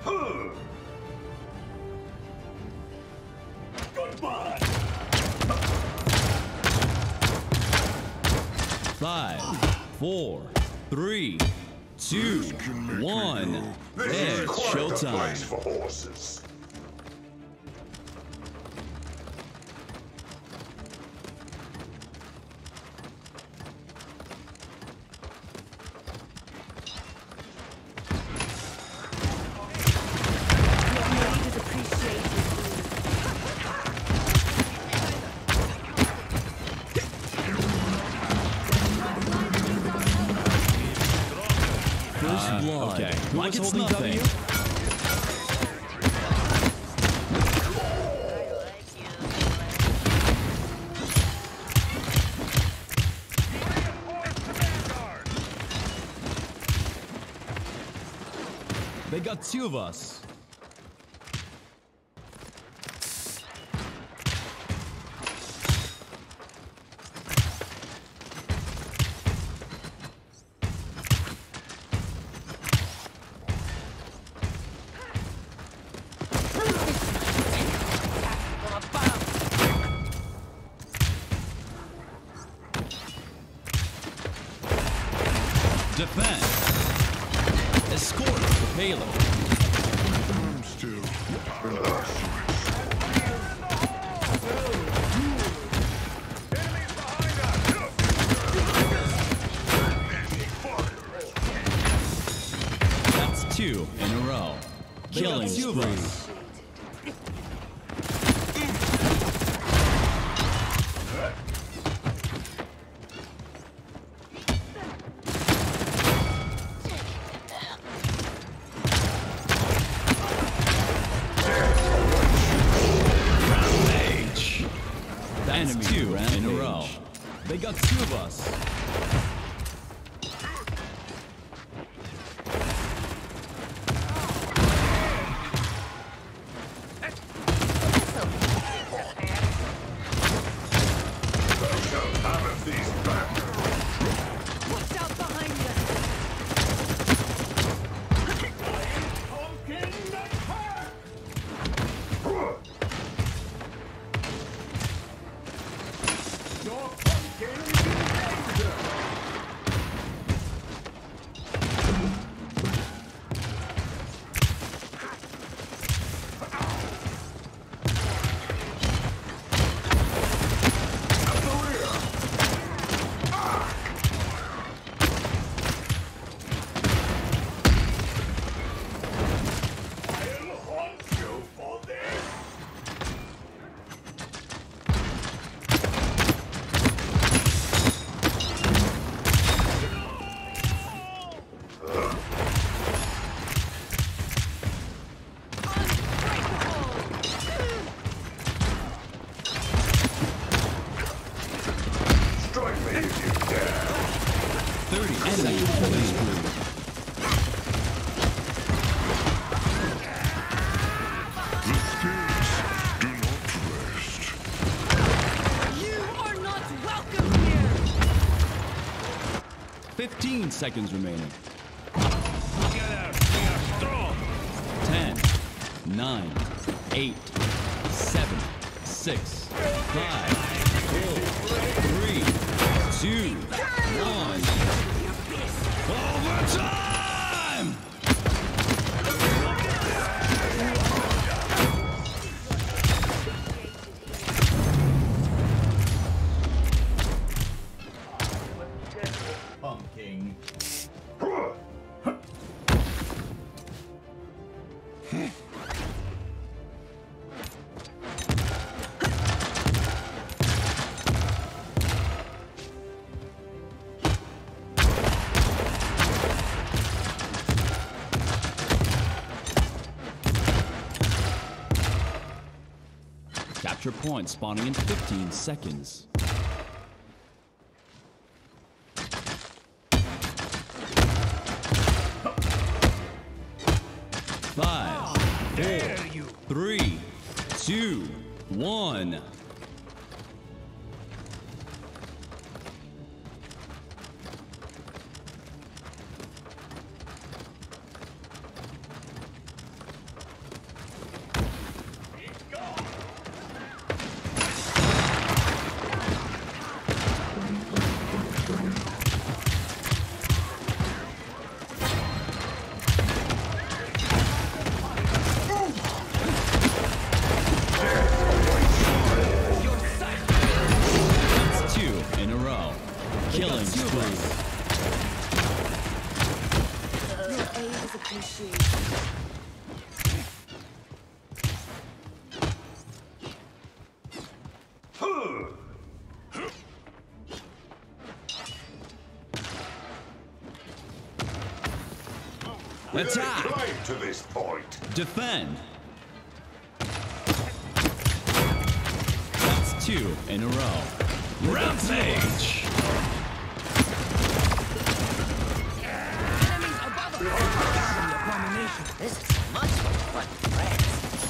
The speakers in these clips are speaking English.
Goodbye. 5, 4, 3, 2, 1. It's showtime. For horses. Okay, like it's nothing. They got two of us. Defend. Escort the payload. I'm still. That's 2 in a row. Killing spree. Enemy 2 in a row. They got 2 of us. Watch out behind you. You are not welcome here. 15 seconds remaining. Get out. We are strong. 10, 9, 8, 7, 6, 5, 4, 3, 2, 1. Overtime! Pumpkin. Capture point spawning in 15 seconds. Five, 4, 3, 2, 1. Killing spree. Your aid is appreciated. Attack! Right to this point. Defend. That's 2 in a row. Rampage! Enemies above us. This is much more fun, friends.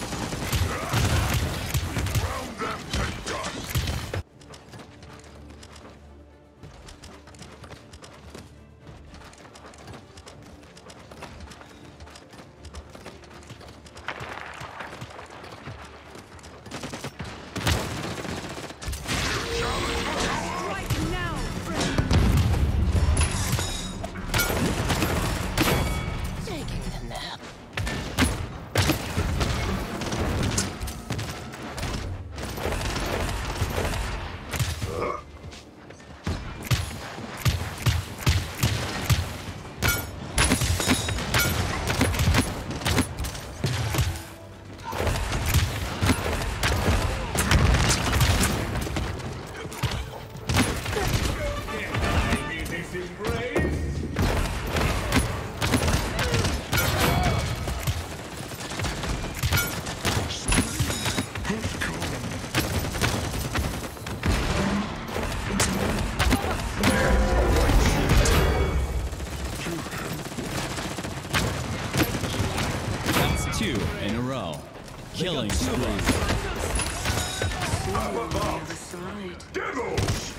Round them to dust. Right now, friend. Taking a nap. Easy brains. That's 2 in a row. Killing spree. Up above. Side. Devils.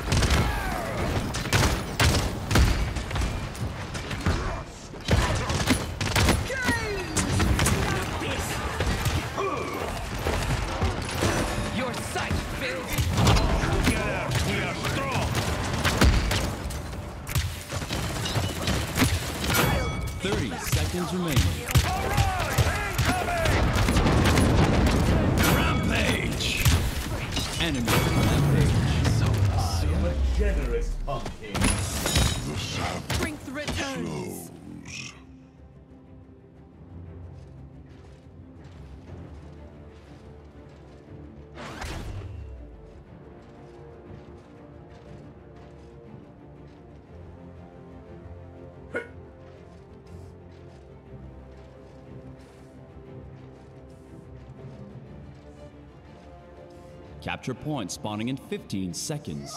Your sight fails. Together we are strong. 30 seconds remaining. Rampage! Enemy rampage. Generous pumpkin. Strength returns. Capture point spawning in 15 seconds.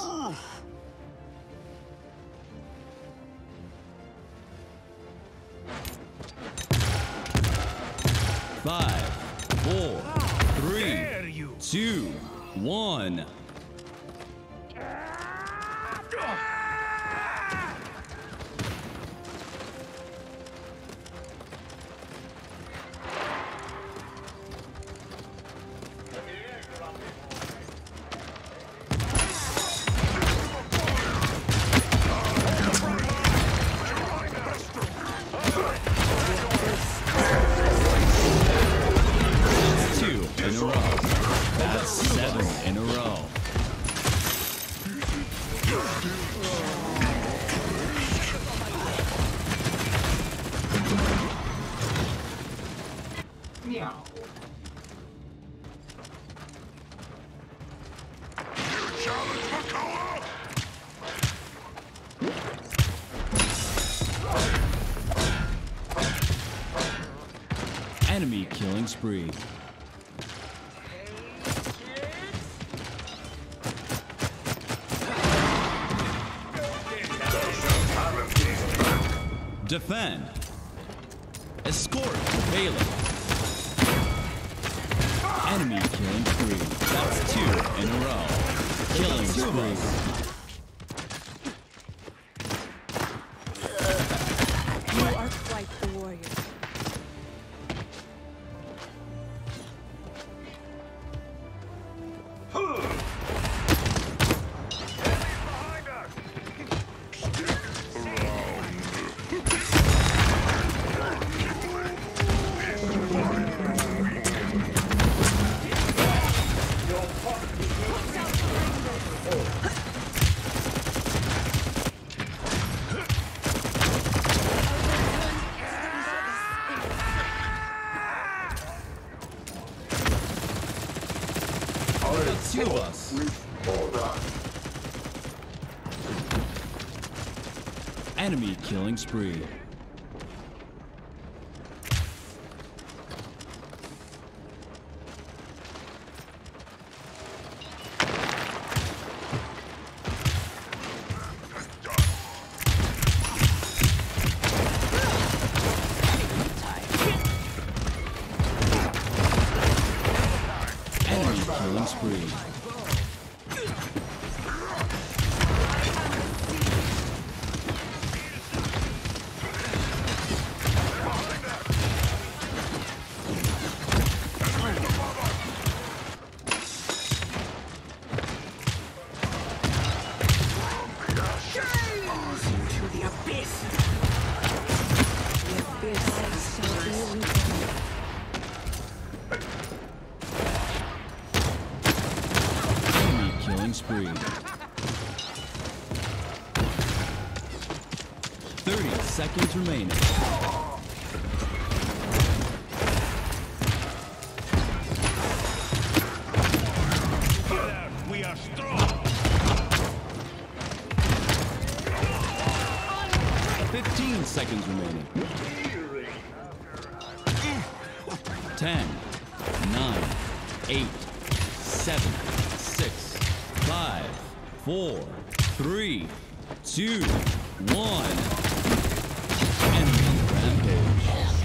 5, 4, 3, 2, 1. Two in a row. That's 7 in a row. Enemy killing spree. Defend. Escort the payload. Enemy killing spree. That's 2 in a row. Killing spree. You are quite the warrior. Enemy killing spree. Enemy killing spree. Enemy killing spree. 30 seconds remaining. Get out. We are strong. 15 seconds remaining. 10, 9, 8, 7, 6, 5, 4, 3, 2, 1. Enemy rampage.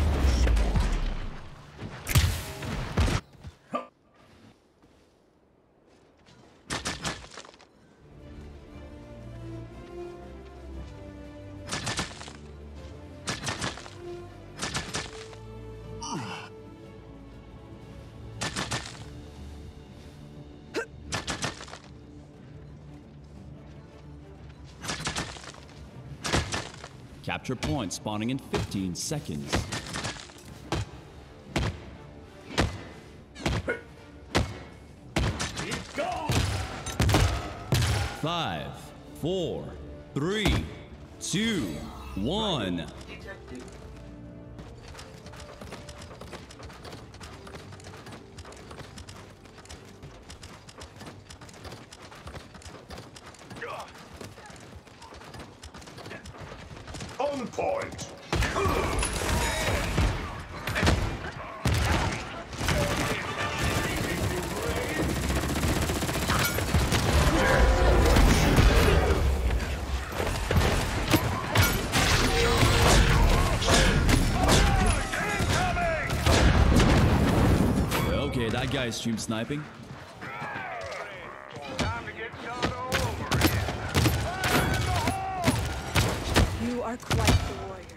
Capture point spawning in 15 seconds. Keep going. 5, 4, 3, 2, 1. On point. Okay, that guy's stream sniping. Time to get shot all over again. You are quite the warrior.